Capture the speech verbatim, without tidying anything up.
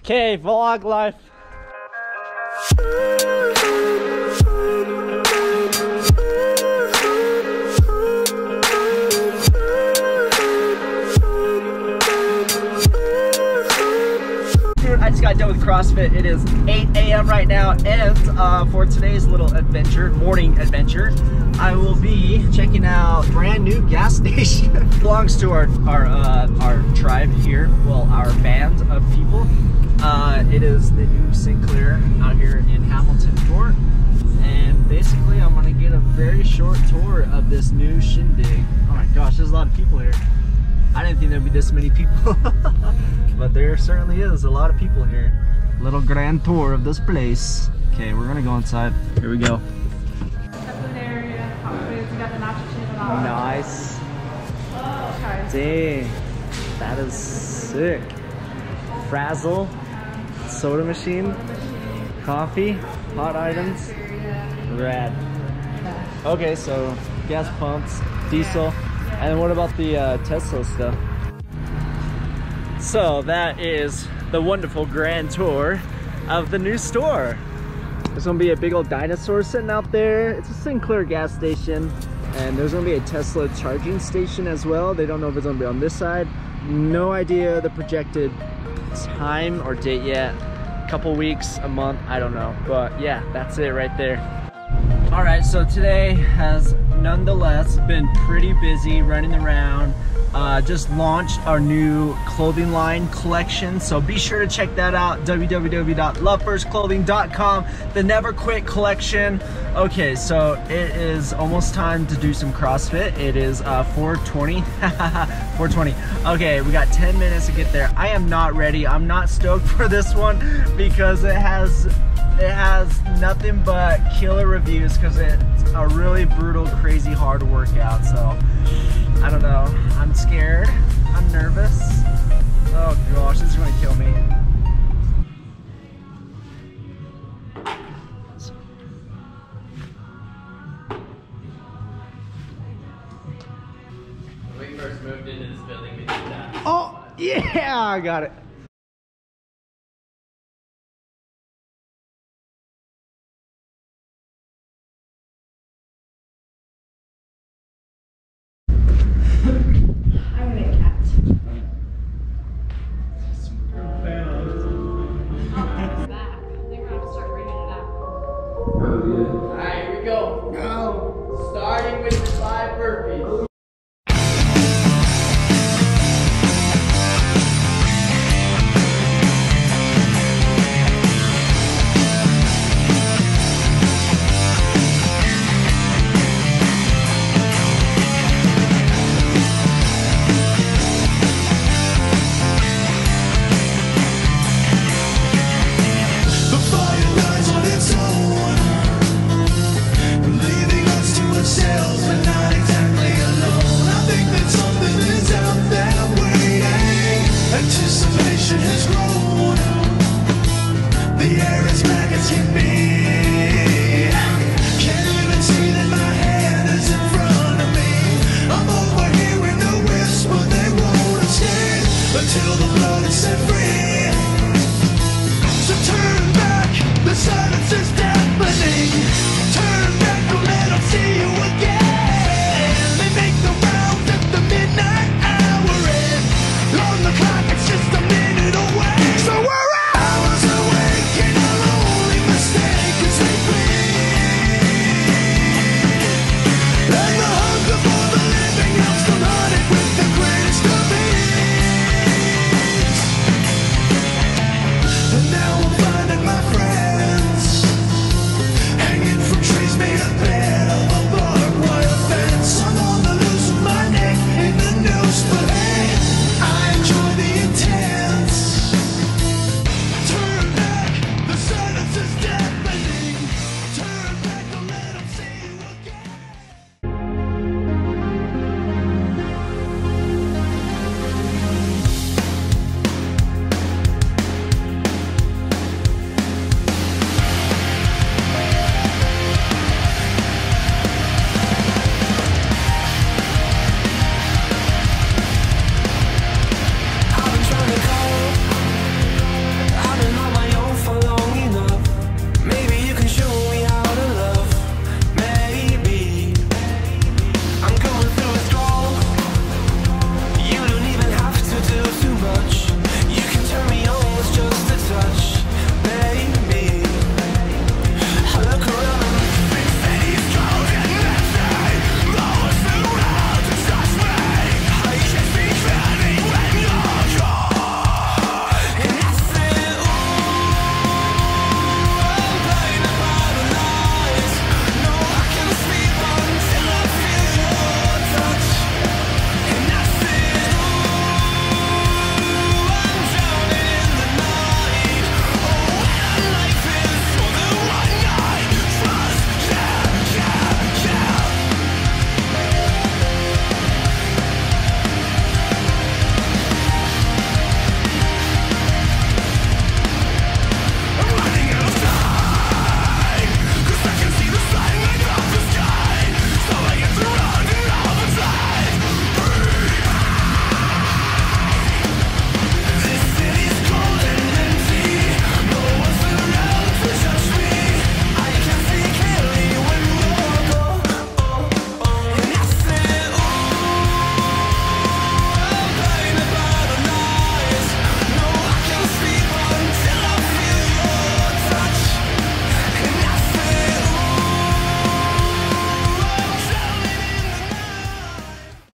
Okay, vlog life. I just got done with CrossFit. It is eight A M right now, and uh, for today's little adventure, morning adventure, I will be checking out brand new gas station. Belongs to our our uh, our tribe here. Well, our band of people. Uh, it is the new Sinclair out here in Hamilton Court, and basically I'm gonna get a very short tour of this new shindig. Oh my gosh, there's a lot of people here. I didn't think there'd be this many people. But there certainly is a lot of people here. Little grand tour of this place. Okay, we're gonna go inside. Here we go. Food area, hot foods, we got the nacho cheese and all. Nice. Oh, dang, that is sick. Frazzle, soda machine, coffee, hot items, rad. Okay, so gas pumps, diesel, and what about the uh, Tesla stuff? So that is the wonderful grand tour of the new store. There's gonna be a big old dinosaur sitting out there. It's a Sinclair gas station, and there's gonna be a Tesla charging station as well. They don't know if it's gonna be on this side. No idea the projected time or date yet. A couple weeks, a month, I don't know. But yeah, that's it right there. All right, so today has nonetheless been pretty busy running around. Uh, just launched our new clothing line collection, so be sure to check that out. w w w dot love first clothing dot com. The Never Quit collection. Okay, so it is almost time to do some CrossFit. It is uh, four twenty. four twenty. Okay, we got ten minutes to get there. I am not ready. I'm not stoked for this one because it has it has nothing but killer reviews because it's a really brutal, crazy, hard workout. So I don't know. I'm scared. I'm nervous. Oh gosh, this is gonna kill me. When we first moved into this building, we did that. Oh yeah, I got it. I'm gonna cat. Back. I think we're gonna have to start bringing it out. Alright, here we go. Go. Starting with the five burpees. Until the blood is set free.